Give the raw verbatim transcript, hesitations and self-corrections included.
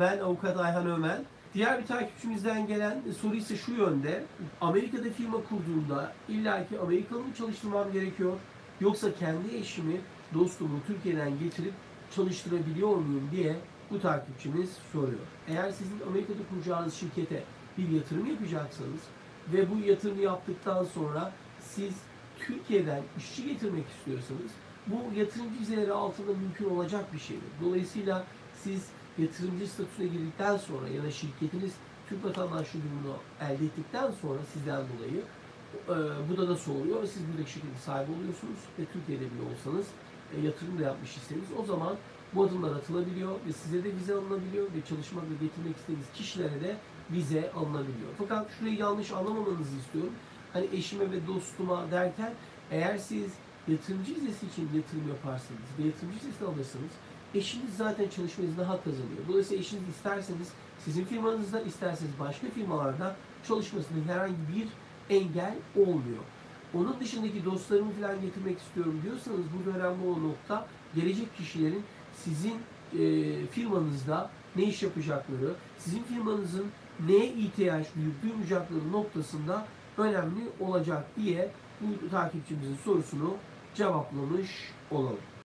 Ben avukat Ayhan Ömen. Diğer bir takipçimizden gelen soru ise şu yönde. Amerika'da firma kurduğumda illaki Amerikalı mı çalıştırmam gerekiyor? Yoksa kendi eşimi, dostumu Türkiye'den getirip çalıştırabiliyor muyum diye bu takipçimiz soruyor. Eğer sizin Amerika'da kuracağınız şirkete bir yatırım yapacaksanız ve bu yatırımı yaptıktan sonra siz Türkiye'den işçi getirmek istiyorsanız bu yatırımcı vizeleri altında mümkün olacak bir şeydir. Dolayısıyla siz yatırımcı statüsüne girdikten sonra ya da şirketiniz Türk vatandaşlığı durumunu elde ettikten sonra sizden dolayı e, bu da nasıl oluyor? Siz buradaki şirketin sahibi oluyorsunuz ve Türkiye'de bile olsanız e, yatırım da yapmış iseniz o zaman bu adımlar atılabiliyor ve size de vize alınabiliyor ve çalışmak ve getirmek istediğiniz kişilere de vize alınabiliyor. Fakat şurayı yanlış anlamamanızı istiyorum. Hani eşime ve dostuma derken eğer siz yatırımcı vizesi için yatırım yaparsanız ve yatırımcı vizesi alırsanız eşiniz zaten çalışma izni hak kazanıyor. Dolayısıyla eşiniz isterseniz sizin firmanızda isterseniz başka firmalarda çalışmasında herhangi bir engel olmuyor. Onun dışındaki dostlarımı falan getirmek istiyorum diyorsanız burada önemli olan nokta gelecek kişilerin sizin e, firmanızda ne iş yapacakları, sizin firmanızın neye ihtiyaç duyup duymayacakları noktasında önemli olacak diye bu takipçimizin sorusunu cevaplamış olalım.